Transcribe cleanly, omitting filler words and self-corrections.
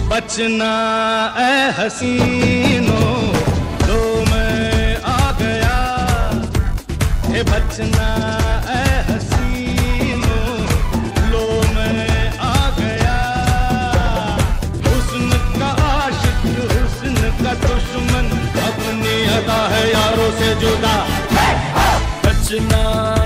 बचना ए हसीनों, लो मैं आ गया। हे बचना ए हसीनों, लो मैं आ गया। हुस्न का आशिक, हुस्न का दुश्मन, अपनी अदा है यारों से जुदा। बचना